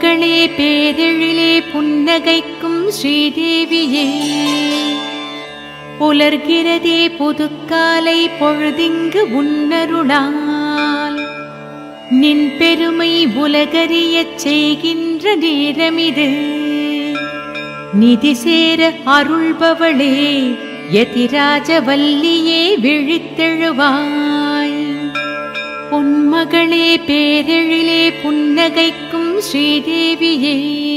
பொன்மகளே பேரெழிலே புன்னகைக்கும் ஸ்ரீதேவியே, புலர்கிறதே புதுக்காலை பொழுதிங்கு உன்னருளால், நின் பெருமை உலகறியச் செய்கின்ற நேரமிது. நிதி சேர அருள்பவளே யதிராஜவல்லியே விழித்தெழுவாய். பொன்மகளே பேரெழிலே புன்னகைக்கும் ஸ்ரீதேவியே,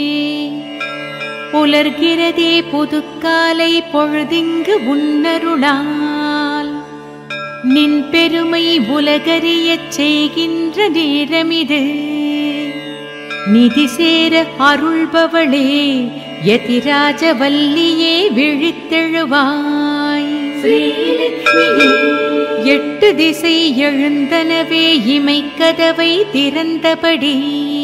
புலர்கிறதே புதுக்காலை பொழுதிங்கு உன்னருளால், நின் பெருமை உலகறியச் செய்கின்ற நேரமிது. நிதி சேர அருள்பவளே யதிராஜவல்லியே விழித்தெழுவாய். எட்டு திசை எழுந்தனவே இமைக்கதவை திறந்தபடி,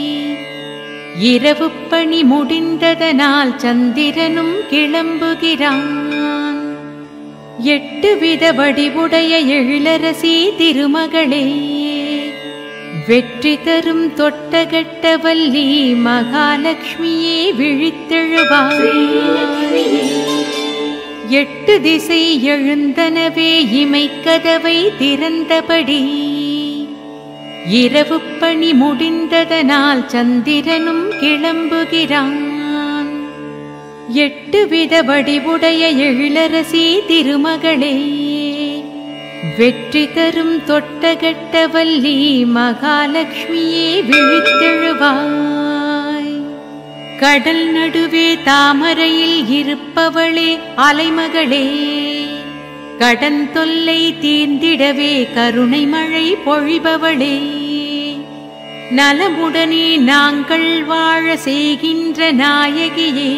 இரவு பணி முடிந்ததனால் சந்திரனும் கிளம்புகிறான். எட்டு வித வடிவுடைய எழிலரசி திருமகளே, வெற்றி தரும் தொட்டகட்டவல்லி மகாலட்சுமியே விழித்தெழுவாய். எட்டு திசை எழுந்தனவே இமைக்கதவை திறந்தபடி, இரவு பணி முடிந்ததனால் சந்திரனும் கிளம்புகிறான். எட்டு வித வடிவுடைய எழிலரசி திருமகளே, வெற்றி தரும் தொட்டகட்டவல்லி மகாலட்சுமியே விழித்தெழுவாய். கடல் நடுவே தாமரையில் இருப்பவளே அலைமகளே, கடன் தொல்லை தீர்ந்திடவே கருணை மழை பொழிபவளே, நலமுடனே நாங்கள் வாழ செய்கின்ற நாயகியே,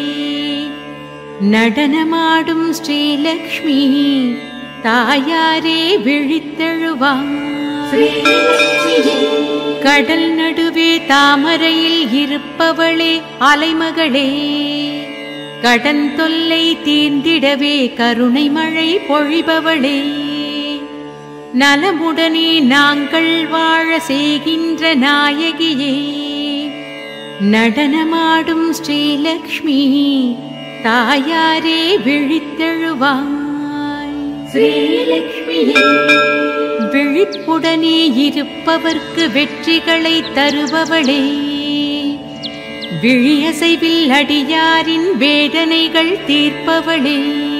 நடனமாடும் ஸ்ரீலக்ஷ்மி தாயாரே விழித்தெழுவாய். கடல் நடுவே தாமரையில் இருப்பவளே அலைமகளே, கடன் தொல்லை தீர்ந்திடவே கருணை மழை பொழிபவளே, நலமுடனே நாங்கள் வாழ செய்கின்ற நாயகியே, நடனமாடும் ஸ்ரீலக்ஷ்மி தாயாரே விழித்தெழுவாய். விழிப்புடனே இருப்பவர்க்கு வெற்றிகளை தருபவளே, விழியசைவில் அடியாரின் வேதனைகள் தீர்ப்பவளே,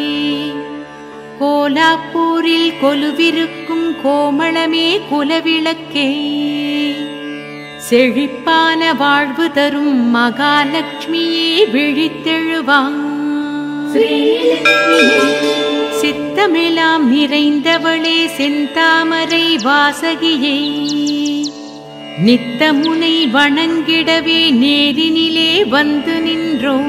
கோலாப்பூரில் கொலுவிருக்கும் கோமளமே குலவிளக்கே, செழிப்பான வாழ்வு தரும் மகாலட்சுமியே விழித்தெழுவாய். சித்தமெல்லாம் நிறைந்தவளே செந்தாமரை வாசகியே, நித்தமுனை வணங்கிடவே நேரினிலே வந்து நின்றோம்.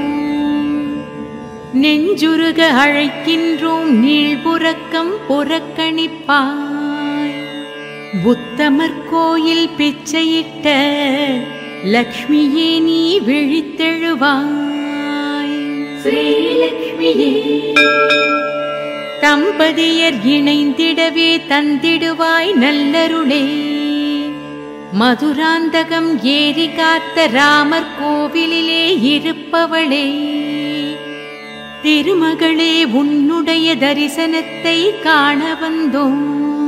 நெஞ்சுருக அழைக்கின்றோம் நீள்புறக்கம் புறக்கணிப்பாய். உத்தமர் கோயில் பிச்சையிட்ட லக்ஷ்மியே நீ விழித்தெழுவாய். ஸ்ரீலக்ஷ்மியே, தம்பதியர் இணைந்திடவே தந்திடுவாய் நல்லருளே, மதுராந்தகம் ஏறி காத்த ராமர் கோவிலிலே இருப்பவளே, திருமகளே உன்னுடைய தரிசனத்தை காண வந்தோம்.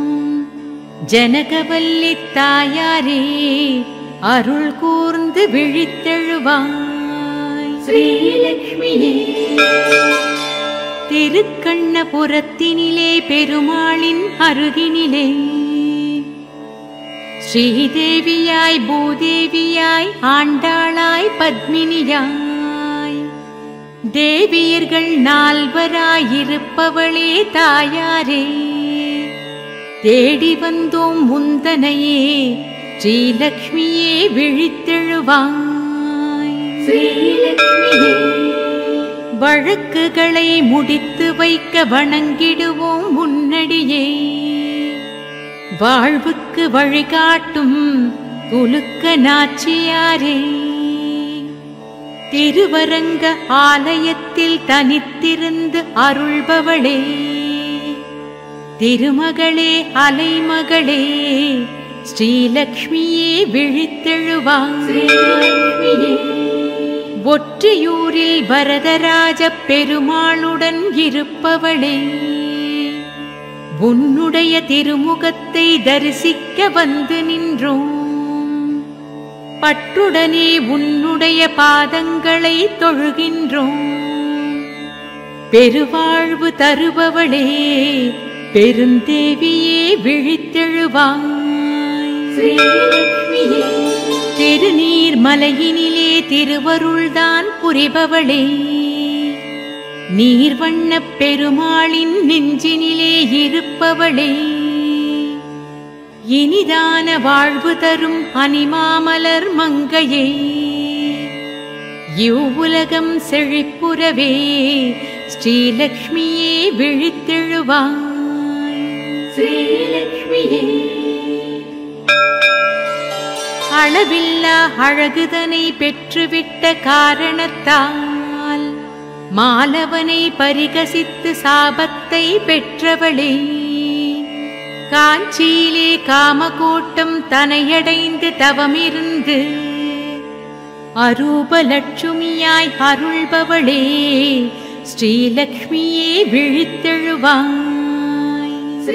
ஜனகவல்லி தாயாரே அருள் கூர்ந்து விழித்தெழுவாய். ஸ்ரீலக்ஷ்மியே, திருக்கண்ணபுரத்தினிலே பெருமாளின் அருகினிலே, ஸ்ரீதேவியாய் பூதேவியாய் ஆண்டாளாய் பத்மினியாய், தேவியர்கள் நால்வராயிருப்பவளே தாயாரே, தேடி வந்தோம் முந்தனையே ஸ்ரீலக்ஷ்மியே விழித்தெழுவாய். ஸ்ரீலக்ஷ்மியே, வழக்குகளை முடித்து வைக்க வணங்கிடுவோம் முன்னடியே, வாழ்வுக்கு வழிகாட்டும் துலுக்க நாச்சியாரே, திருவரங்க ஆலயத்தில் தனித்திருந்து அருள்பவளே, திருமகளே அலைமகளே ஸ்ரீலக்ஷ்மியே விழித்தெழுவாய். ஒற்றியூரில் வரதராஜ பெருமாளுடன் இருப்பவளே, உன்னுடைய திருமுகத்தை தரிசிக்க வந்து நின்றோம். பற்றுடனே உன்னுடைய பாதங்களை தொழுகின்றோம். பெருவாழ்வு தருபவளே, பெருந்தேவியே விழித்தெழுவாய். திருநீர் மலையினிலே திருவருள்தான் புரிபவளே, நீர்வண்ணப் பெருமாளின் நெஞ்சினிலே இருப்பவளே, இனிதான வாழ்வு தரும் அனிமாமலர் மங்கையே, இவ்வுலகம் செழிப்புறவே ஸ்ரீலக்ஷ்மியே விழித்தெழுவாய். ஸ்ரீலக்ஷ்மியே அளவில்லா அழகுதனை பெற்றுவிட்ட காரணத்தால் மாலவனை பரிகசித்து சாபத்தை பெற்றவளே, காஞ்சியிலே காமகோட்டம் தனையடைந்து தவமிருந்து அரூபலட்சுமியாய் அருள்பவளே, ஸ்ரீலக்ஷ்மியே விழித்தெழுவாய்.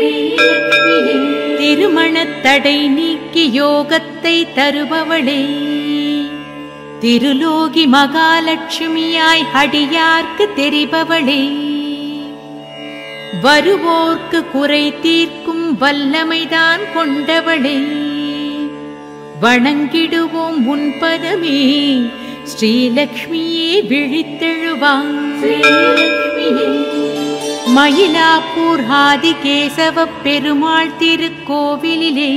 திருமணத்தடை நீக்கி யோகத்தை தருபவளே, திருலோகி மகாலட்சுமியாய் அடியார்க்கு தெரிபவளே, வருவோர்க்கு குறை தீர்க்கும் வல்லமைதான் கொண்டவளே, வணங்கிடுவோம் உன் பதமே ஸ்ரீலக்ஷ்மியே விழித்தெழுவாய். மயிலாப்பூர் ஆதிகேசவ பெருமாள் திருக்கோவிலிலே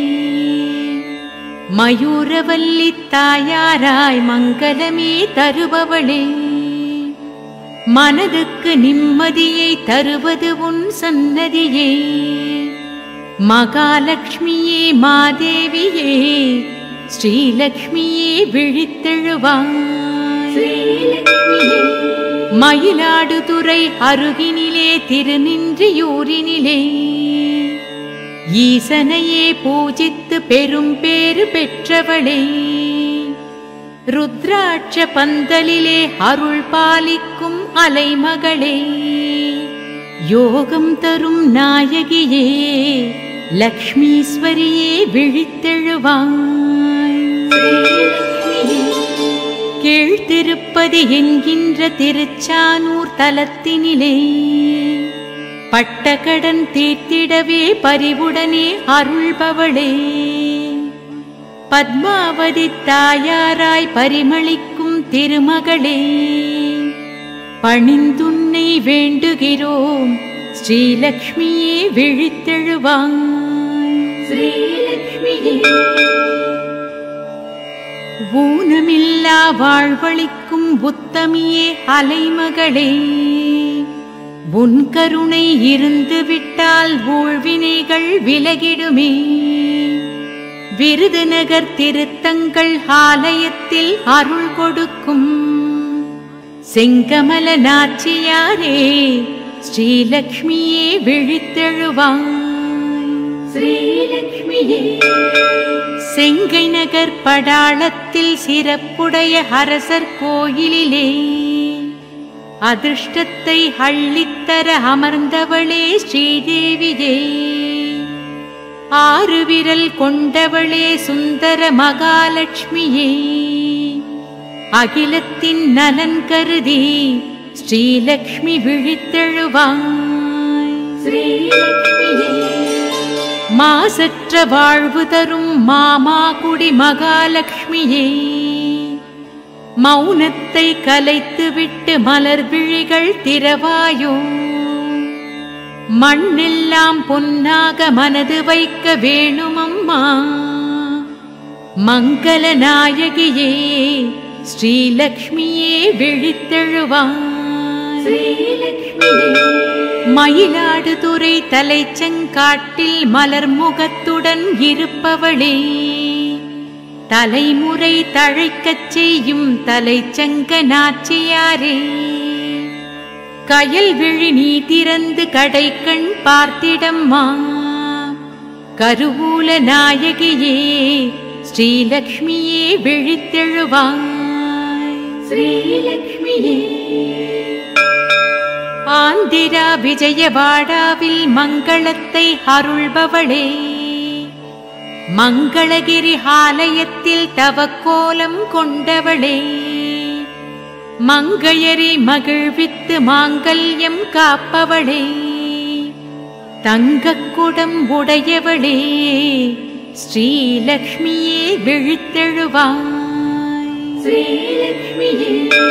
மயூரவல்லி தாயாராய் மங்களமே தருபவளே, மனதுக்கு நிம்மதியை தருவது உன் சன்னதியே, மகாலட்சுமியே மாதேவியே ஸ்ரீலக்ஷ்மியே விழித்தெழுவாய். மயிலாடுதுறை அருகினிலே திருநின்றியூரினிலே ஈசனையே பூஜித்து பெரும் பேறு பெற்றவளே, ருத்ராட்ச பந்தலிலே அருள் பாலிக்கும் அலைமகளே, யோகம் தரும் நாயகியே லக்ஷ்மீஸ்வரியே விழித்தெழுவாய். கீழ்த்திருப்பதி என்கின்ற திருச்சானூர் தலத்தினிலே பட்டக்கடன் தீர்த்திடவே பரிவுடனே அருள்பவளே, பத்மாவதி தாயாராய் பரிமளிக்கும் திருமகளே, பணிந்துன்னை வேண்டுகிறோம் ஸ்ரீலக்ஷ்மியே விழித்தெழுவாய். ஊனமில்லா வாழ்வளிக்கும் உத்தமியே அலைமகளே, உன் கருணை இருந்து விட்டால் ஊழ்வினைகள் விலகிடுமே. விருதுநகர் திருத்தங்கள் ஆலயத்தில் அருள் கொடுக்கும் செங்கமல நாச்சியாரே ஸ்ரீலக்ஷ்மியே விழித்தெழுவாய். ஸ்ரீலக்ஷ்மியே செங்கை நகர் படாளத்தில் சிறப்புடைய அரசர் கோயிலிலே அதிர்ஷ்டத்தை அள்ளித்தர அமர்ந்தவளே ஸ்ரீதேவியே, ஆறு விரல் கொண்டவளே சுந்தர மகாலட்சுமியே, அகிலத்தின் நலன் கருதி ஸ்ரீலக்ஷ்மி விழித்தெழுவாய். மாசற்ற வாழ்வு தரும் மாமாகுடி மகாலட்சுமியே, மௌனத்தை கலைத்துவிட்டு மலர் விழிகள் திறவாயோ, மண்ணெல்லாம் பொன்னாக மனது வைக்க வேணுமம்மா. மங்கள நாயகியே ஸ்ரீலக்ஷ்மியே விழித்தெழுவாய். மயிலாடுதுறை தலைச்சங்காட்டில் மலர் முகத்துடன் இருப்பவளே, தலைமுறை தழைக்கச் செய்யும் தலைச்சங்க நாச்சியாரே, கயல் விழி நீ திறந்து கடைக்கண் பார்த்திடம்மா. கருவூல நாயகியே ஸ்ரீலக்ஷ்மியே விழித்தெழுவாய். ஸ்ரீலக்ஷ்மியே. ஆந்திரா விஜயவாடாவில் மங்களத்தை அருள்பவளே, மங்களகிரி ஆலயத்தில் தவக்கோலம் கொண்டவளே, மங்கையரை மகிழ்வித்து மாங்கல்யம் காப்பவளே, தங்கக்குடம் உடையவளே, ஸ்ரீலக்ஷ்மியே விழித்தெழுவாய். ஸ்ரீலக்ஷ்மியே.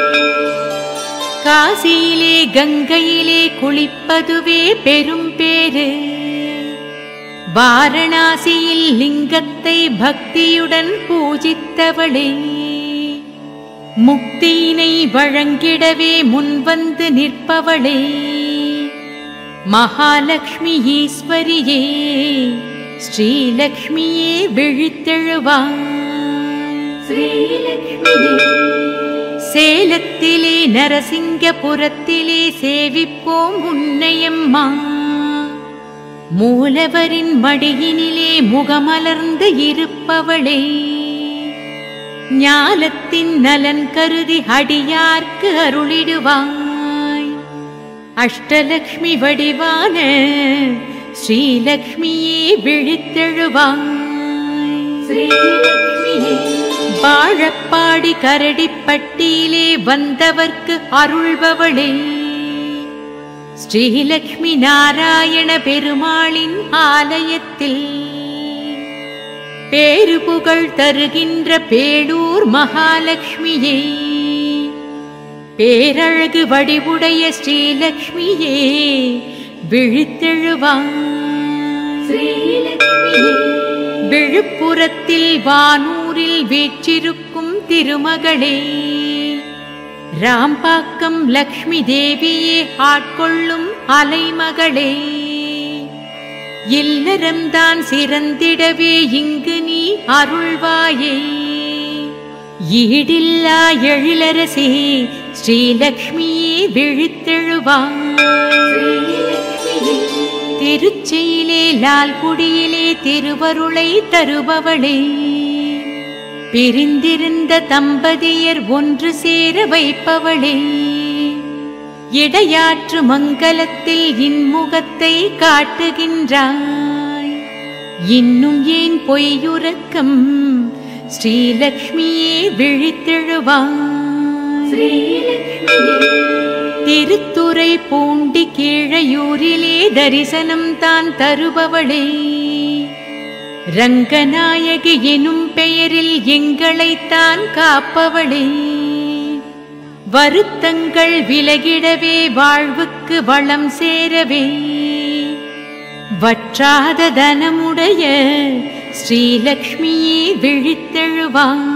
காசியிலே கங்கையிலே குளிப்பதுவே பெரும் பேரு, வாரணாசியில் லிங்கத்தை பக்தியுடன் பூஜித்தவளே, முக்தியினை வழங்கிடவே முன்வந்து நிற்பவளே, மகாலட்சுமி ஈஸ்வரியே, ஸ்ரீலக்ஷ்மியே விழித்தெழுவாய். ஸ்ரீலக்ஷ்மியே. சேலத்திலே நரசிங்கபுரத்திலே சேவிப்போம் உன்னையம்மா, மூலவரின் மடியினிலே முகமலர்ந்து இருப்பவளே, ஞாலத்தின் நலன் கருதி அடியார்க்கு அருளிடுவாய். அஷ்டலக்ஷ்மி வடிவான ஸ்ரீலக்ஷ்மியே விழித்தெழுவாய். ஸ்ரீலக்ஷ்மியே. வாழப்பாடி கரடிப்பட்டியிலே வந்தவர்க்கு அருள்பவளே, ஸ்ரீலக்ஷ்மி நாராயண பெருமாளின் ஆலயத்தில் பேரு புகழ் தருகின்ற பேளூர் மகாலட்சுமியே, பேரழகு வடிவுடைய ஸ்ரீலக்ஷ்மியே விழித்தெழுவாய். ஸ்ரீலக்ஷ்மியே. விழுப்புரத்தில் வானூரில் வீற்றிருக்கும் திருமகளே, ராம்பாக்கம் லக்ஷ்மி தேவியே ஆட்கொள்ளும் அலைமகளே, இல்லறம்தான் சிறந்திடவே இங்கு நீ அருள்வாயே, ஈடில்லா எழிலரசே ஸ்ரீலக்ஷ்மியே விழித்தெழுவாய். திருச்சியிலே லால்குடியிலே திருவருளை தருபவளே, பிரிந்திருந்த தம்பதியர் ஒன்று சேர வைப்பவளே, இடையாற்று மங்கலத்தில் இன்முகத்தை காட்டுகின்றாய், இன்னும் ஏன் பொய்யுறக்கம் ஸ்ரீலக்ஷ்மியே விழித்தெழுவாய். திருத்துறை பூண்டி கீழையூரிலே தரிசனம் தான் தருபவளே, ரங்கநாயகி எனும் பெயரில் எங்களைத்தான் காப்பவளே, வருத்தங்கள் விலகிடவே வாழ்வுக்கு வளம் சேரவே, வற்றாத தனமுடைய ஸ்ரீலக்ஷ்மியே விழித்தெழுவாய்.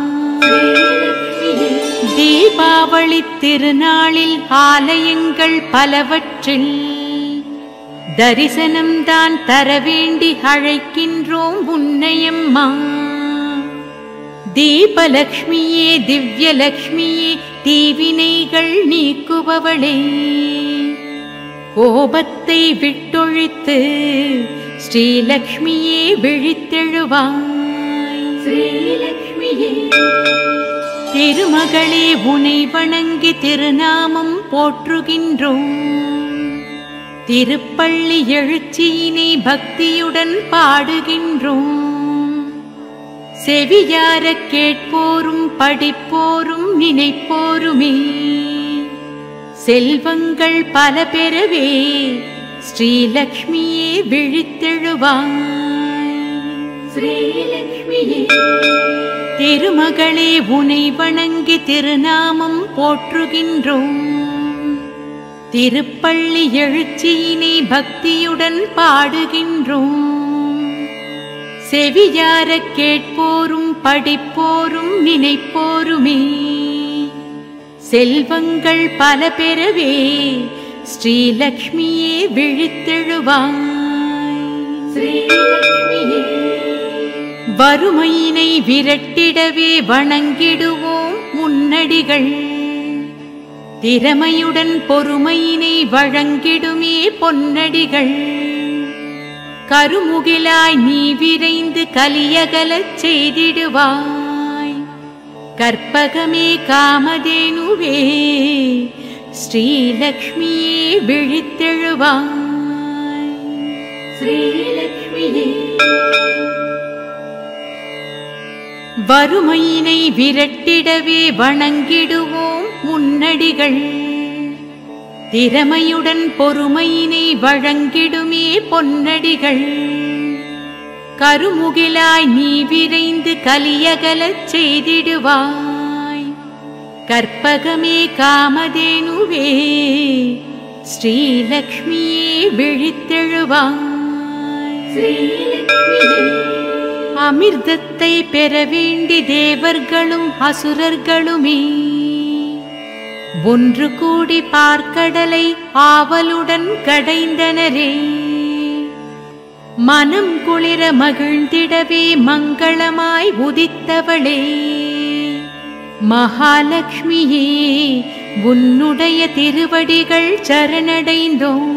தீபாவளி திருநாளில் ஆலயங்கள் பலவற்றில் தரிசனம்தான் தரவேண்டி அழைக்கின்றோம் உன்னையம்மா, தீபலக்ஷ்மியே திவ்யலக்ஷ்மியே தீவினைகள் நீக்குபவளே, கோபத்தை விட்டொழித்து ஸ்ரீலக்ஷ்மியே விழித்தெழுவாய். ஸ்ரீலக்ஷ்மியே. திருமகளே உனை வணங்கி திருநாமம் போற்றுகின்றோம், திருப்பள்ளி எழுச்சியினை பக்தியுடன் பாடுகின்றோம், செவியார கேட்போரும் படிப்போரும் நினைப்போருமே, செல்வங்கள் பல பெறவே ஸ்ரீலக்ஷ்மியே விழித்தெழுவாய். ஸ்ரீலக்ஷ்மியே. திருமகளே உனை வணங்கி திருநாமம் போற்றுகின்றோம், திருப்பள்ளி எழுச்சியினை பக்தியுடன் பாடுகின்றோம், செவியார கேட்போரும் படிப்போரும் நினைப்போருமே, செல்வங்கள் பல பெறவே ஸ்ரீலக்ஷ்மியே விழித்தெழுவாய். ஸ்ரீலக்ஷ்மியே. வறுமையினை விரட்டிடவே வணங்கிடுவோம் முன்னடிகள், திறமையுடன் பொறுமையினை வழங்கிடுமே பொன்னடிகள், கருமுகிலாய் நீ விரைந்து கலியகலச் செய்திடுவாய், கற்பகமே காமதேனுவே ஸ்ரீலக்ஷ்மியே விழித்தெழுவாய். ஸ்ரீலக்ஷ்மியே வறுமையினை விரட்டிடவே வணங்கிடுவோம் முன்னடிகள். திறமையுடன் பொறுமையினை வழங்கிடுமே பொன்னடிகள். கருமுகிலாய் நீ விரைந்து கலியகலச் செய்திடுவாய். கற்பகமே காமதேனுவே ஸ்ரீலக்ஷ்மியே விழித்தெழுவாய். அமிர்தத்தை பெற வேண்டி தேவர்களும் அசுரர்களுமே ஒன்று கூடி பார்க்கடலை ஆவலுடன் கடைந்தனரே. மனம் குளிர மகிழ்ந்திடவே மங்களமாய் உதித்தவளே மகாலட்சுமியே உன்னுடைய திருவடிகள் சரணடைந்தோம்.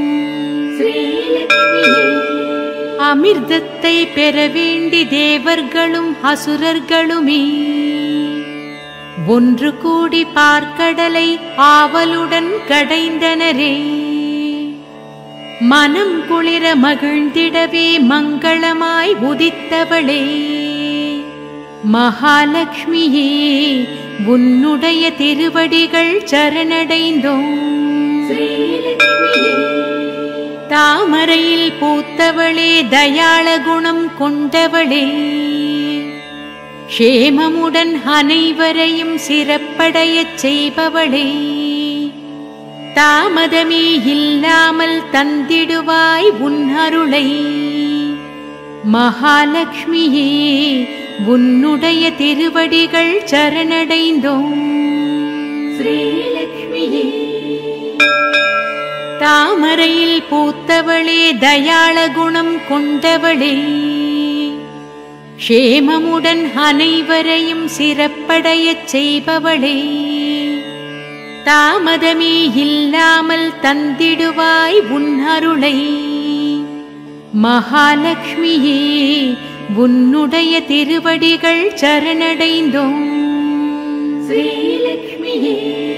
அமிர்தத்தை பெற வேண்டி தேவர்களும் அசுரர்களுமே ஒன்று கூடி பார்க்கடலை ஆவலுடன் கடைந்தனரே. மனம் குளிர மகிழ்ந்திடவே மங்களமாய் உதித்தவளே மகாலட்சுமியே உன்னுடைய திருவடிகள் சரணடைந்தோம். தாமரையில் பூத்தவளே தயாள குணம் கொண்டவளே க்ஷேமமுடன் அனைவரையும் சிறப்படையச் செய்பவளே தாமதமே இல்லாமல் தந்திடுவாய் உன் அருளை மகாலட்சுமியே உன்னுடைய திருவடிகள் சரணடைந்தோம். ஸ்ரீலக்ஷ்மியே தாமரையில் பூத்தவளே தயாள குணம் கொண்டவளே க்ஷேமமுடன் அனைவரையும் சிறப்படையச் செய்பவளே தாமதமே இல்லாமல் தந்திடுவாய் உன் அருளை மகாலட்சுமியே உன்னுடைய திருவடிகள் சரணடைந்தோம். ஸ்ரீலக்ஷ்மியே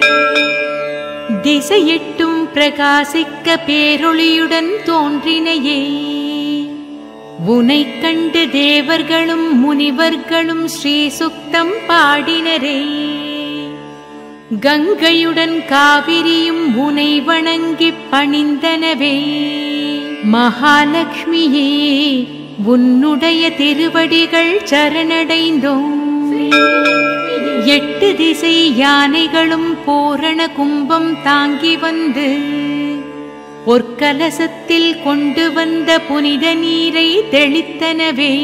திசையெட்டும் பிரகாசிக்க பேரொளியுடன் தோன்றினையே உனைக் கண்டு தேவர்களும் முனிவர்களும் ஸ்ரீ சுக்தம் பாடினரே. கங்கையுடன் காவிரியும் உனை வணங்கிப் பணிந்தனவே மகாலட்சுமியே உன்னுடைய திருவடிகள் சரணடைந்தோம். 8 திசை யானைகளும் பூரண கும்பம் தாங்கி வந்து பொற்கலசத்தில் கொண்டு வந்த புனித நீரை தெளித்தனவே.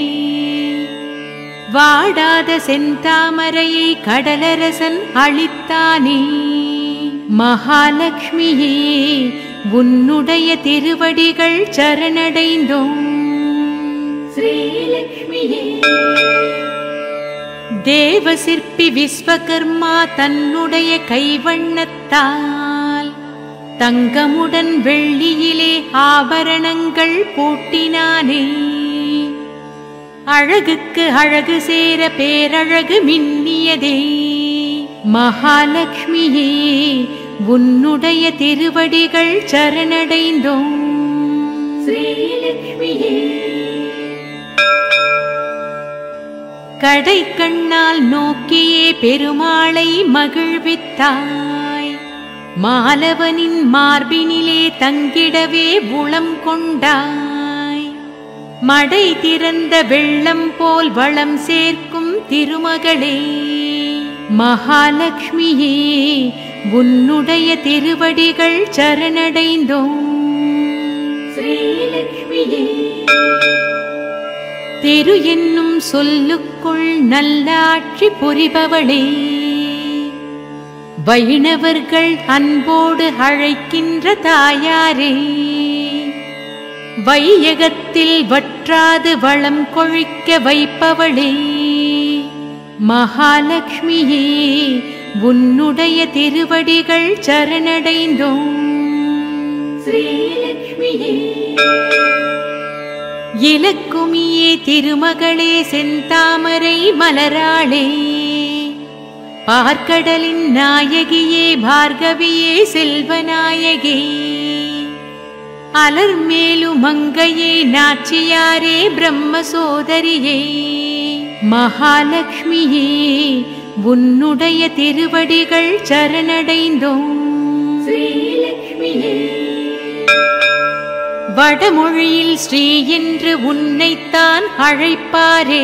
வாடாத செந்தாமரையை கடலரசன் அளித்தானே மகாலட்சுமியே உன்னுடைய திருவடிகள் சரணடைந்தோம். ஸ்ரீலக்ஷ்மியே தேவ சிற்பி விஸ்வகர்மா தன்னுடைய கைவண்ணத்தால் தங்கமுடன் வெள்ளியிலே ஆபரணங்கள் பூட்டினானே. அழகுக்கு அழகு சேர பேரழகு மின்னியதே மகாலட்சுமியே உன்னுடைய திருவடிகள் சரணடைந்தோம். ஸ்ரீலக்ஷ்மியே கடை கண்ணால் நோக்கியே பெருமாளை மகிழ்வித்தாய். மாலவனின் மார்பினிலே தங்கிடவே உளம் கொண்டாய். மடை திறந்த வெள்ளம் போல் வளம் சேர்க்கும் திருமகளே மகாலட்சுமியே உன்னுடைய திருவடிகள் சரணடைந்தோம். ஸ்ரீலக்ஷ்மியே திரு என்னும் சொல்லுக்குள் நல்லாட்சி புரிபவளே வைணவர்கள் அன்போடு அழைக்கின்ற தாயாரே வையகத்தில் வற்றாது வளம் கொழிக்க வைப்பவளே மகாலட்சுமியே உன்னுடைய திருவடிகள் சரணடைந்தோம். ஸ்ரீலக்ஷ்மியே இலக்குமியே திருமகளே செந்தாமரை மலராளே பார்க்கடலின் நாயகியே பார்கவியே செல்வநாயகி அலர்மேலு மங்கையே நாச்சியாரே பிரம்ம சோதரியே மகாலட்சுமியே உன்னுடைய திருவடிகள் சரணடைந்தோம். ஸ்ரீலக்ஷ்மியே வடமொழியில் ஸ்ரீ என்று உன்னைத்தான் அழைப்பாரே.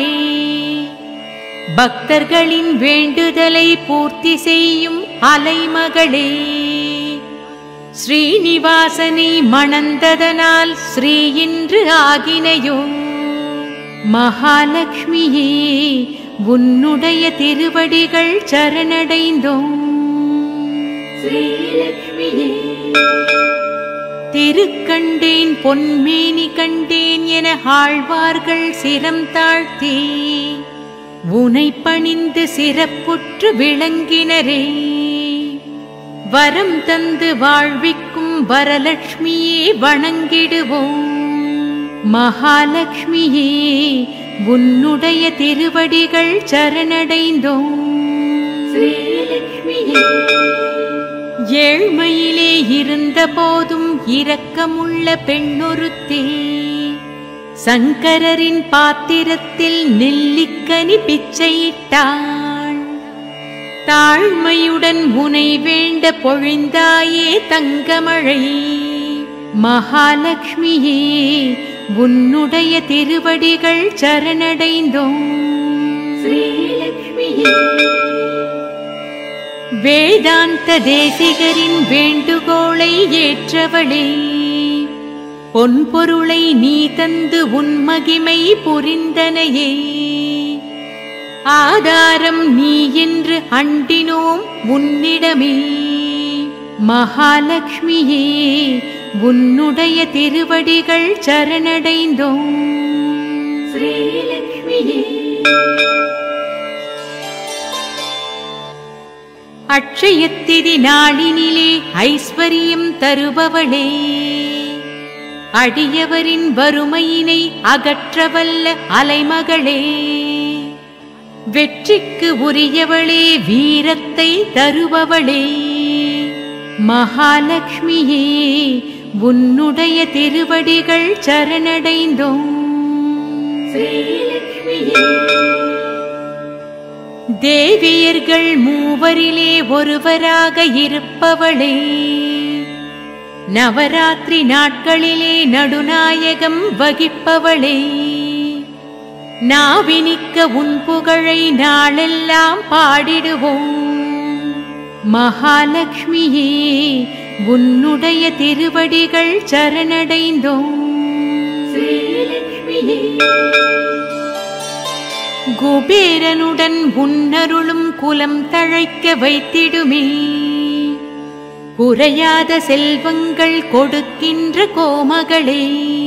பக்தர்களின் வேண்டுதலை பூர்த்தி செய்யும் அலைமகளே. ஸ்ரீனிவாசனை மணந்ததனால் ஸ்ரீ என்று ஆகினையோ. மகாலட்சுமியே உன்னுடைய திருவடிகள் சரணடைந்தோம். ஸ்ரீலக்ஷ்மியே திருக்கண்டேன் பொன்மேனி கண்டேன் என ஆழ்வார்கள் சிரம் தாழ்த்தி உனை பணிந்து சிறப்புற்று விளங்கினரே. வரம் தந்து வாழ்விக்கும் வரலட்சுமியே வணங்கிடுவோம். மகாலட்சுமியே உன்னுடைய திருவடிகள் சரணடைந்தோம். ஸ்ரீலக்ஷ்மியே ஏழ்மையிலே இருந்த போதும் இரக்கமுள்ள பெண்ணொருத்தே சங்கரரின் பாத்திரத்தில் நெல்லிக்கனி பிச்சையிட்டாள். தாழ்மையுடன் உனை வேண்ட பொழிந்தாயே தங்கமழை. மகாலட்சுமியே உன்னுடைய திருவடிகள் சரணடைந்தோம். ஸ்ரீலக்ஷ்மியே வேதாந்த தேசிகரின் வேண்டுகோளை ஏற்றவளே. பொன்பொருளை நீ தந்து உன் மகிமை புரிந்தனையே. ஆதாரம் நீ என்று அண்டினோம் உன்னிடமே. மகாலட்சுமியே உன்னுடைய திருவடிகள் சரணடைந்தோம். ஸ்ரீலக்ஷ்மியே அட்சயத்திதி நாளினிலே ஐஸ்வர்யம் தருபவளே. அடியவரின் வறுமையினை அகற்றவல்ல அலைமகளே. வெற்றிக்கு உரியவளே வீரத்தை தருபவளே. மகாலட்சுமியே உன்னுடைய திருவடிகள் சரணடைந்தோம். ஸ்ரீலக்ஷ்மியே தேவியர்கள் மூவரிலே ஒருவராக இருப்பவளே. நவராத்திரி நாட்களிலே நடுநாயகம் வகிப்பவளே. நாவினிக்க உன் புகழை நாளெல்லாம் பாடிடுவோம். மகாலட்சுமியே உன்னுடைய திருவடிகள் சரணடைந்தோம். ஸ்ரீலக்ஷ்மியே குபேரனுடன் உன்னருளும் குலம் தழைக்க வைத்திடுமே. குறையாத செல்வங்கள் கொடுக்கின்ற கோமகளே.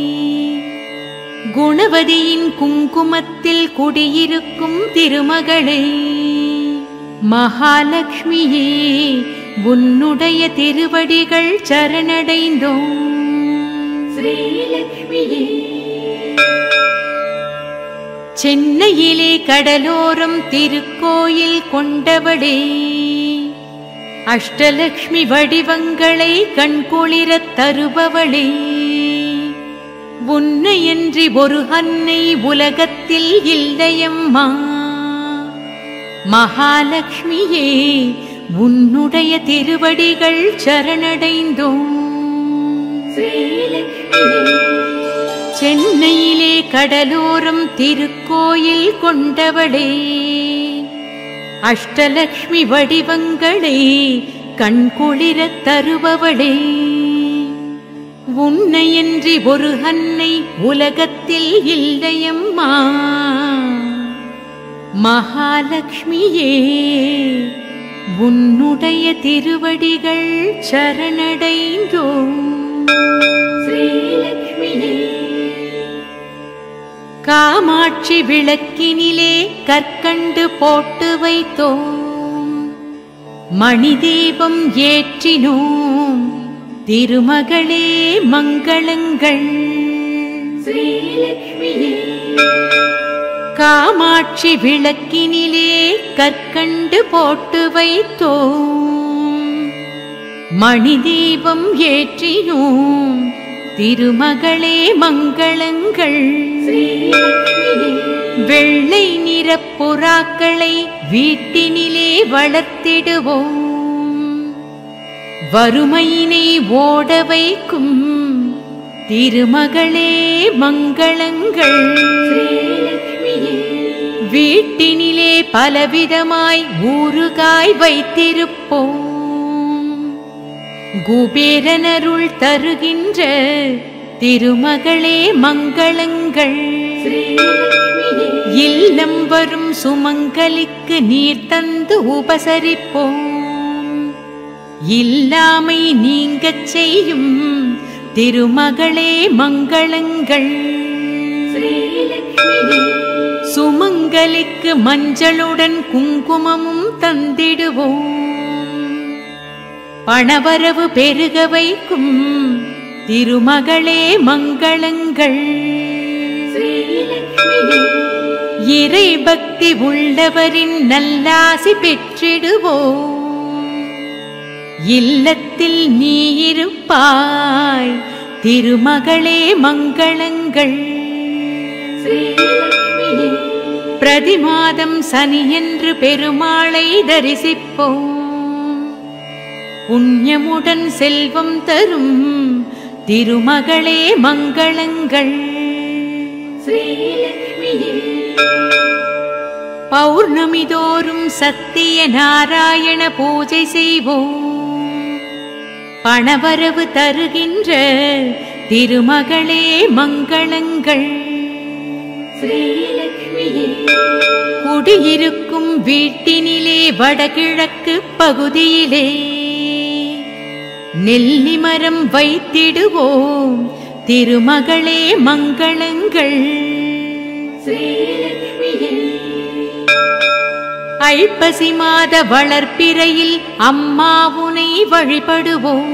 குணவதியின் குங்குமத்தில் குடியிருக்கும் திருமகளே. மகாலட்சுமியே உன்னுடைய திருவடிகள் சரணடைந்தோம். ஸ்ரீலக்ஷ்மியே சென்னையிலே கடலோரம் திருக்கோயில் கொண்டவளே. அஷ்டலக்ஷ்மி வடிவங்களை கண்குளிரத் தருபவளே. உன்னையன்றி ஒரு அன்னை உலகத்தில் இல்லையம்மா. மகாலட்சுமியே உன்னுடைய திருவடிகள் சரணடைந்தோம். சென்னையிலே கடலோரம் திருக்கோயில் கொண்டவளே. அஷ்டலக்ஷ்மி வடிவங்களை கண்குளிரத் தருபவளே. உன்னையன்றி ஒரு அன்னை உலகத்தில் இல்லையம்மா. மகாலட்சுமியே உன்னுடைய திருவடிகள் சரணடைந்தோம். ஸ்ரீலக்ஷ்மியே காமாட்சி விளக்கினிலே கற்கண்டு போட்டு வைத்தோம். மணி தீபம் ஏற்றினோம். திருமகளே மங்களங்கள். ஸ்ரீலக்ஷ்மியே காமாட்சி விளக்கினிலே கற்கண்டு போட்டு வைத்தோம், மணி தீபம் ஏற்றினோம், திருமகளே மங்களங்கள். வெள்ளை நிறப்புறாக்களை வீட்டினிலே வளர்த்திடுவோம், வறுமையினை ஓட வைக்கும் திருமகளே மங்களங்கள். வீட்டினிலே பலவிதமாய் ஊறுகாய் வைத்திருப்போம், குபேரனருள் தருகின்ற திருமகளே மங்களங்கள். இல்லம் வரும் சுமங்கலிக்கு நீர் தந்து உபசரிப்போம், இல்லாமை நீங்கச் செய்யும் திருமகளே மங்களங்கள். சுமங்கலிக்கு மஞ்சளுடன் குங்குமமும் தந்திடுவோம், பணவரவு பெருக வைக்கும் திருமகளே மங்களங்கள். இறை பக்தி உள்ளவரின் நல்லாசி பெற்றிடுவோம், இல்லத்தில் நீ இருப்பாய் திருமகளே மங்களங்கள். பிரதி மாதம் சனியன்று பெருமாளை தரிசிப்போம், புண்ணியமுடன் செல்வம் தரும் திருமகளே மங்களங்கள். பௌர்ணமி தோறும் சத்திய நாராயண பூஜை செய்வோம், பணவரவு தருகின்ற திருமகளே மங்களங்கள். குடியிருக்கும் வீட்டினிலே வடகிழக்கு பகுதியிலே நெல்லி மரம் வைத்திடுவோம் திருமகளே மங்களங்கள். ஐப்பசி மாத வளர்ப்பிறையில் அம்மாவுனை வழிபடுவோம்,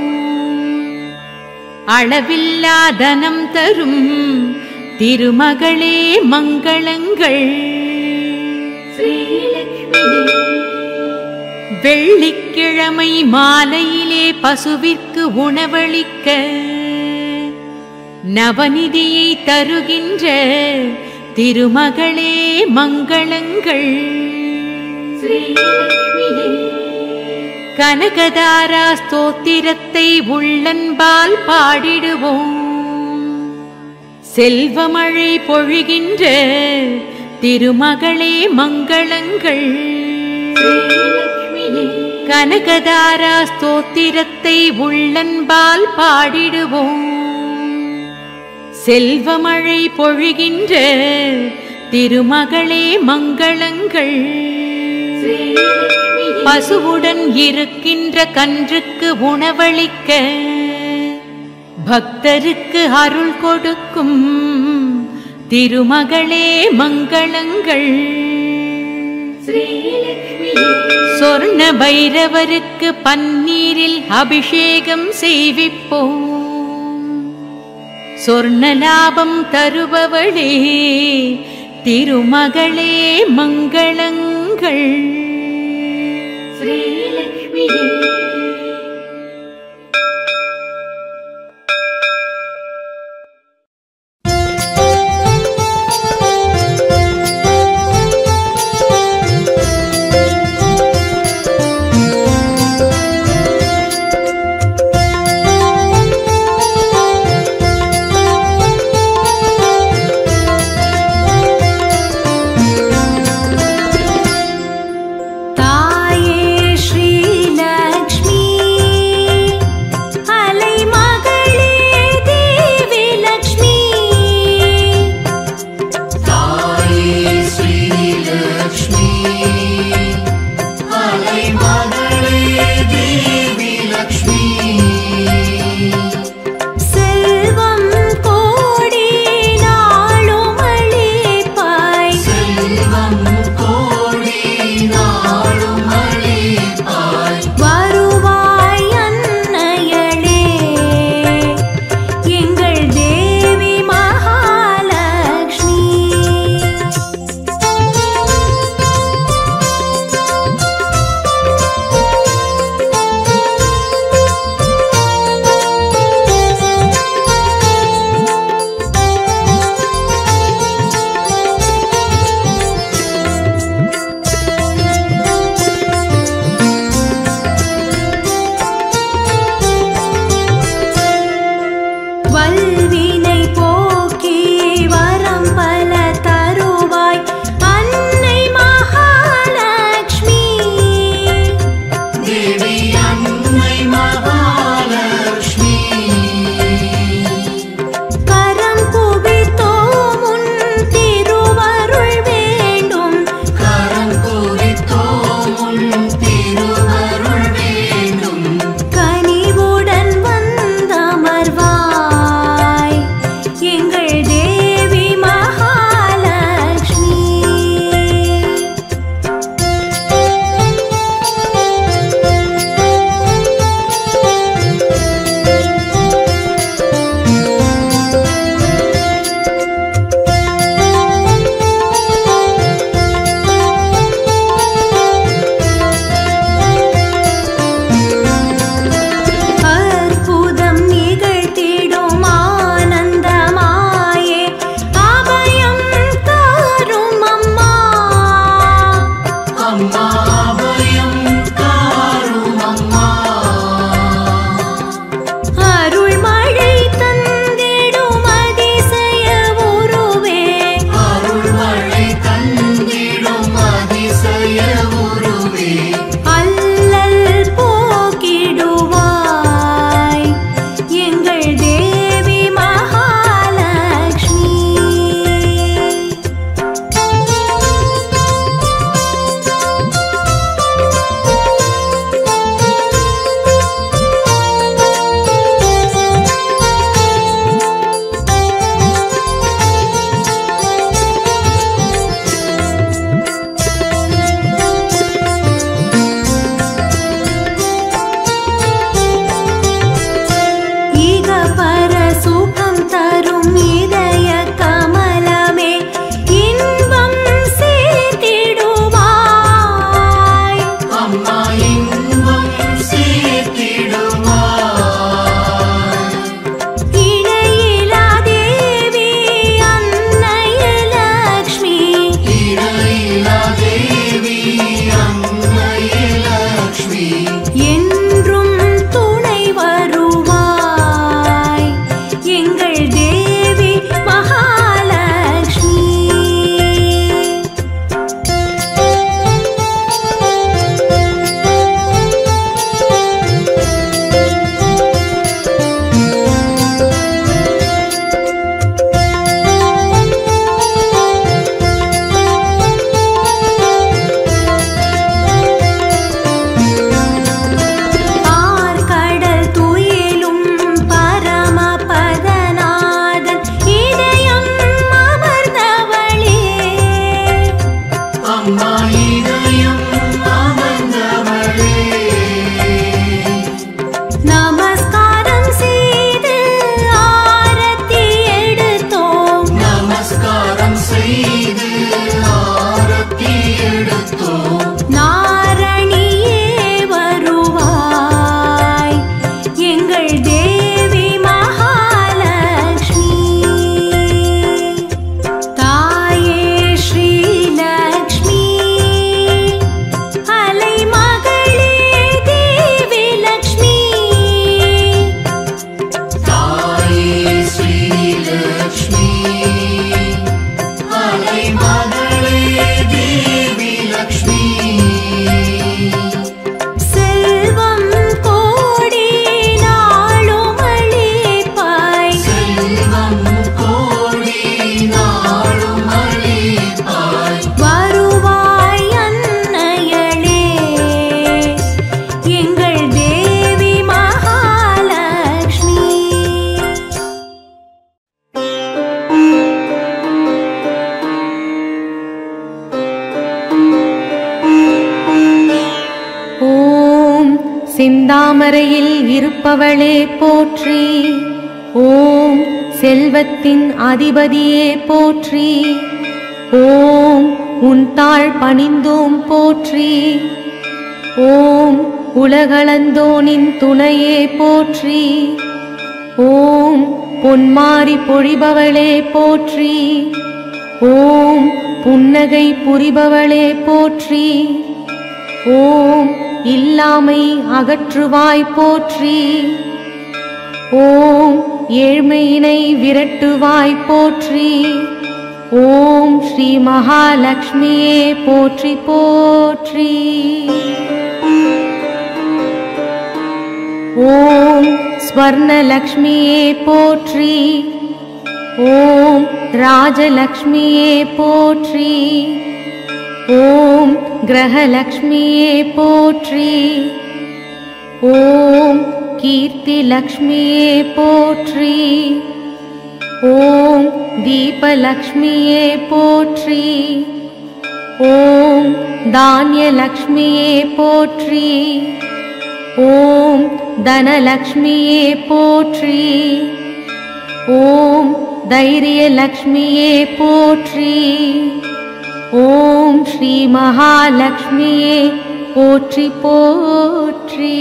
அளவில்லா தனம் தரும் திருமகளே மங்களங்கள். வெள்ளிக்கிழமை மாலையிலே பசுவிற்கு உணவளிக்க நவநிதியை தருகின்ற திருமகளே மங்களங்கள். கனகதாரா ஸ்தோத்திரத்தை உள்ளன்பால் பாடிடுவோம், செல்வமழை பொழிகின்ற திருமகளே மங்களங்கள். கனகதாரா ஸ்தோத்திரத்தை உள்ளன்பால் பாடிடுவோம், செல்வமழை பொழிகின்ற திருமகளே மங்களங்கள். பசுவுடன் இருக்கின்ற கன்றுக்கு உணவளிக்க பக்தருக்கு அருள் கொடுக்கும் திருமகளே மங்களங்கள். சொர்ண பைரவருக்கு பன்னீரில் அபிஷேகம் செய்விப்போம், சொர்ண லாபம் தருபவளே திருமகளே மங்களங்கள். தாயே ஸ்ரீ லக்ஷ்மி லக்ஷ்மி அலைமகளே தேவி லக்ஷ்மி செல்வம் கோடி நாளும் அளிப்பாய் செல்வம் கோடி நாளும் அளிப்பாய் வருவாய் அன்னையளே எங்கள் தேவி மகாலட்சுமி. ஓம் செந்தாமரையில் இருப்பவளே போற்றி. ஓம் செல்வத்தின் அதிபதியே போற்றி. ஓம் உன் தாள் பணிந்தோம் போற்றி. ஓம் உலகளந்தோனின் துணையே போற்றி. ஓம் பொன்மாரி பொழிபவளே போற்றி. ஓம் புன்னகை புரிபவளே போற்றி. ஓம் இல்லாமை அகற்றுவாய் போற்றி. ஓம் ஏழ்மையினை விரட்டுவாய் போற்றி. ஓம் ஸ்ரீ மகாலட்சுமியே போற்றி போற்றி. ஓம் ஸ்வர்ணலக்ஷ்மியே போற்றி. ஓம் ராஜலக்ஷ்மியே போற்றி. ஓம் கிரகலக்ஷ்மியே போற்றி. ஓம் கீர்த்தி லக்ஷ்மியே போற்றி. ஓம் தீபலக்ஷ்மியே போற்றி. ஓம் தானியலக்ஷ்மியே போற்றி. ஓம் தனலக்ஷ்மியே போற்றி. ஓம் தைரியலக்ஷ்மியே போற்றி. ஓம் ஸ்ரீ மகாலட்சுமியே போற்றி போற்றி.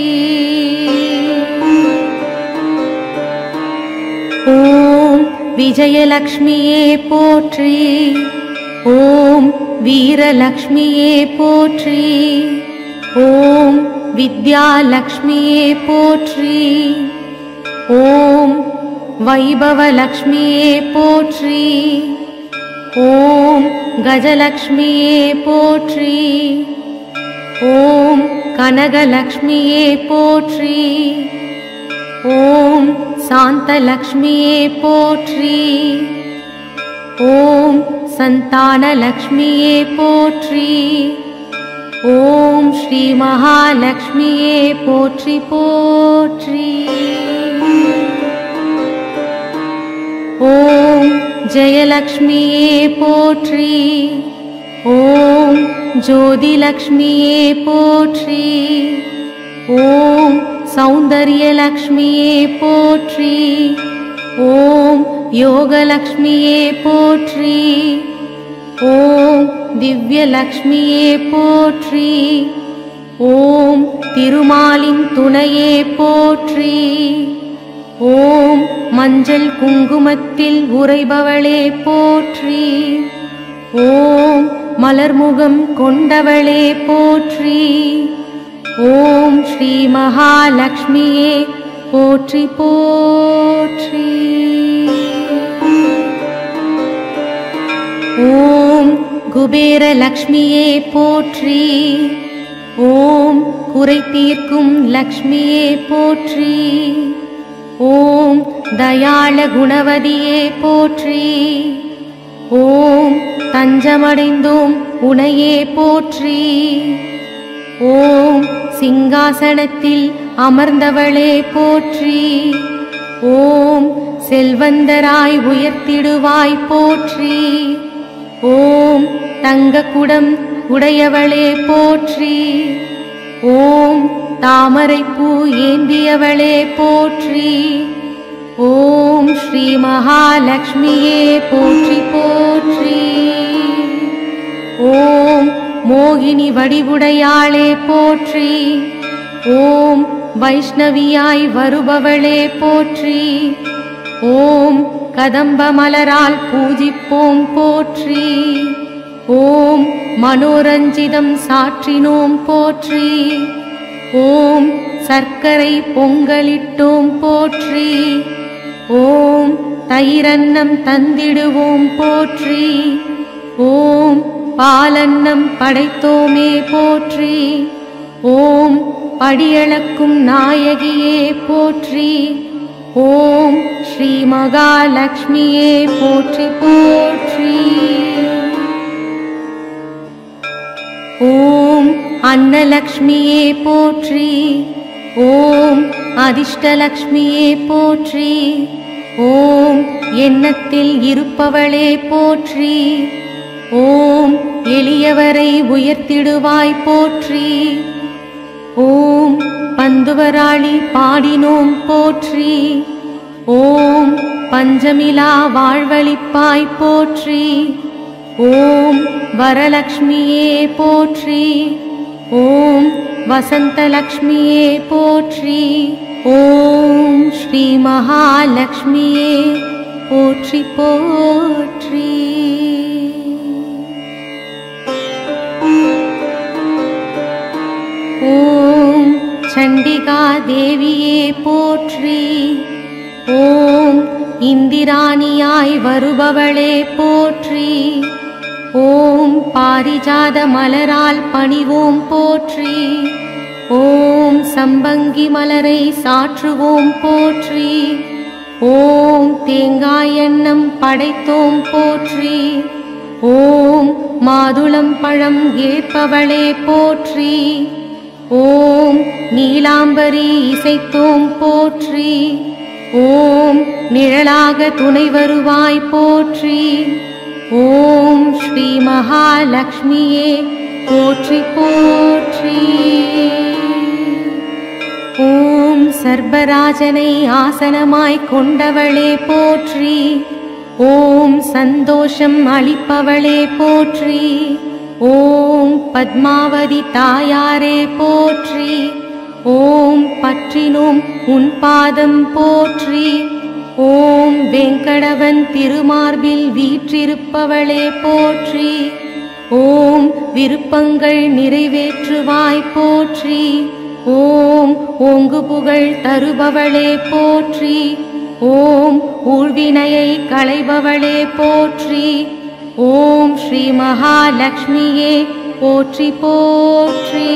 ஓம் விஜயலக்ஷ்மியே போற்றி. ஓம் வீரலக்ஷ்மியே போற்றி. ஓம் வித்யாலக்ஷ்மியே போற்றி. ஓம் வைபவலக்ஷ்மியே போற்றி. ஓம் கஜலக்ஷ்மியே போற்றி. ஓம் கனகலக்ஷ்மியே போற்றி. ஓம் சாந்தலக்ஷ்மியே போற்றி. ஓம் சந்தானலக்ஷ்மியே போற்றி. ஓம் ஸ்ரீ மகாலட்சுமியே போற்றி போற்றி. ஓம் ஜெயலக்ஷ்மியே போற்றி. ஓம் ஜோதிலக்ஷ்மியே போற்றி. ஓம் சௌந்தர்யலக்ஷ்மியே போற்றி. ஓம் யோகலக்ஷ்மியே போற்றி. ஓம் திவ்யலக்ஷ்மியே போற்றி. ஓம் திருமாலின் துணையே போற்றி. ஓம் மஞ்சள் குங்குமத்தில் உறைபவளே போற்றி. ஓம் மலர்முகம் கொண்டவளே போற்றி. ஓம் ஸ்ரீ மகாலட்சுமியே போற்றி போற்றி. ஓம் குபேரலக்ஷ்மியே போற்றி. ஓம் குறை தீர்க்கும் லக்ஷ்மியே போற்றி. ஓம் தயாள குணவதியே போற்றி. ஓம் தஞ்சமடைந்தோம் உனையே போற்றி. ஓம் சிங்காசனத்தில் அமர்ந்தவளே போற்றி. ஓம் செல்வந்தராய் உயர்த்திடுவாய் போற்றி. ஓம் தங்கக்குடம் உடையவளே போற்றி. ஓம் தாமரைப்பூ ஏந்தியவளே போற்றி. ஓம் ஸ்ரீ மகாலட்சுமியே போற்றி போற்றி. ஓம் மோகினி வடிவுடையாளே போற்றி. ஓம் வைஷ்ணவியாய் வருபவளே போற்றி. ஓம் கதம்ப மலரால் பூஜிப்போம் போற்றி. ஓம் மனோரஞ்சிதம் சாற்றினோம் போற்றி. ஓம் சர்க்கரை பொங்கலிட்டோம் போற்றி. ஓம் தயிரன்னம் தந்திடுவோம் போற்றி. ஓம் பாலன்னம் படைத்தோமே போற்றி. ஓம் படியளக்கும் நாயகியே போற்றி. ஓம் ஸ்ரீ மகாலட்சுமியே போற்றி போற்றி. ஓம் அன்னலக்ஷ்மியே போற்றி. ஓம் அதிர்ஷ்டலக்ஷ்மியே போற்றி. ஓம் எண்ணத்தில் இருப்பவளே போற்றி. ஓம் எளியவரை உயர்த்திடுவாய் போற்றி. ஓம் பந்துவராளி பாடினோம் போற்றி. ஓம் பஞ்சமிலா வாழ்வளிப்பாய் போற்றி. ஓம் வரலக்ஷ்மியே போற்றி. ஓம் வசந்தலக்ஷ்மியே போற்றி. ஓம் ஸ்ரீ மகாலட்சுமியே போற்றி போற்றி. ஓம் சண்டிகா தேவியே போற்றி. ஓம் இந்திராணியாய் வருபவளே போற்றி. ஓம் பாரிஜாத மலரால் பணிவோம் போற்றி. ஓம் சம்பங்கி மலரை சாற்றுவோம் போற்றி. ஓம் தேங்காய் எண்ணம் படைத்தோம் போற்றி. ஓம் மாதுளம் பழம் ஏற்பவளே போற்றி. ஓம் நீலாம்பரி இசைத்தோம் போற்றி. ஓம் நிழலாக துணை வருவாய் போற்றி. ஓம் ஸ்ரீ மகாலட்சுமியே போற்றி போற்றி. ஓம் சர்பராஜனை ஆசனமாய் கொண்டவளே போற்றி. ஓம் சந்தோஷம் அளிப்பவளே போற்றி. ஓம் பத்மாவதி தாயாரே போற்றி. ஓம் பற்றினோம் உன் பாதம் போற்றி. ஓம் வெங்கடவன் திருமார்பில் வீற்றிருப்பவளே போற்றி. ஓம் விருப்பங்கள் நிறைவேற்றுவாய் போற்றி. ஓம் ஓங்கு புகழ் தருபவளே போற்றி. ஓம் ஊழ்வினையை களைபவளே போற்றி. ஓம் ஸ்ரீ மகாலட்சுமியே போற்றி போற்றி.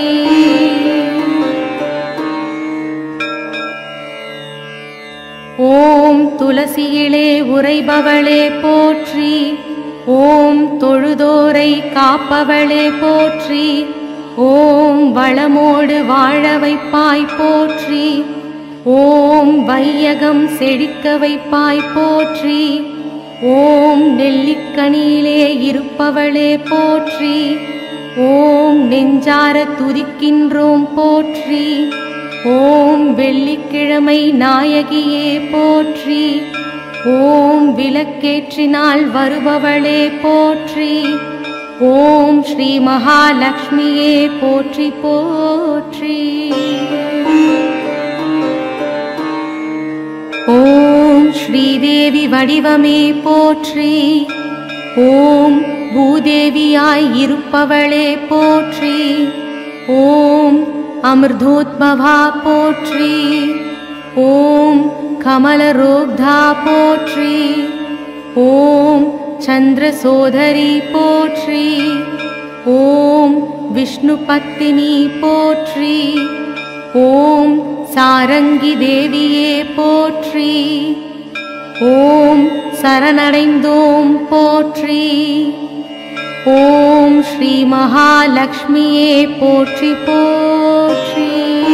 ஓம் துளசியிலே உறைபவளே போற்றி. ஓம் தொழுதோரை காப்பவளே போற்றி. ஓம் வளமோடு வாழ வைப்பாய் போற்றி. ஓம் வையகம் செழிக்க வைப்பாய் போற்றி. ஓம் நெல்லிக்கனியிலே இருப்பவளே போற்றி. ஓம் நெஞ்சார துதிக்கின்றோம் போற்றி. ஓம் வெள்ளிக்கிழமை நாயகியே போற்றி. ஓம் விளக்கேற்றினால் வருபவளே போற்றி. ஓம் ஸ்ரீ மகாலட்சுமியே போற்றி போற்றி. ஓம் ஸ்ரீதேவி வடிவமே போற்றி. ஓம் பூதேவியாய் இருப்பவளே போற்றி. ஓம் அமிர்தோத்பவா போற்றி. ஓம் கமலரோக்தா போற்றி. ஓம் சந்திரசோதரி போற்றி. ஓம் விஷ்ணு பத்தினி போற்றி. ஓம் சாரங்கி தேவியே போற்றி. ஓம் சரணடைந்தோம் போற்றி. ஓம் ஸ்ரீ மகாலட்சுமியே போற்றி போற்றி.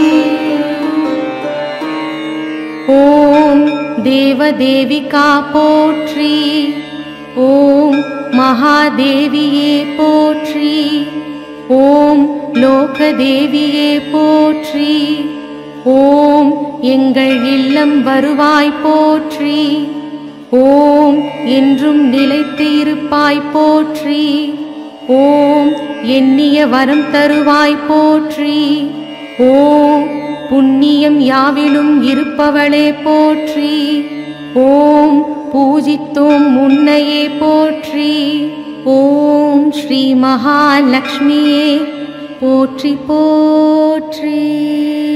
ஓம் தேவதேவிகா போற்றி. ஓம் மகாதேவியே போற்றி. ஓம் லோகதேவியே போற்றி. ஓம் எங்கள் இல்லம் வருவாய் போற்றி. ஓம் என்றும் நிலைத்து இருப்பாய் போற்றி. ஓம் எண்ணிய வரம் தருவாய் போற்றி. ஓம் புண்ணியம் யாவிலும் இருப்பவளே போற்றி. ஓம் பூஜித்தோம் உன்னையே போற்றி. ஓம் ஸ்ரீ மகாலட்சுமியே போற்றி போற்றி.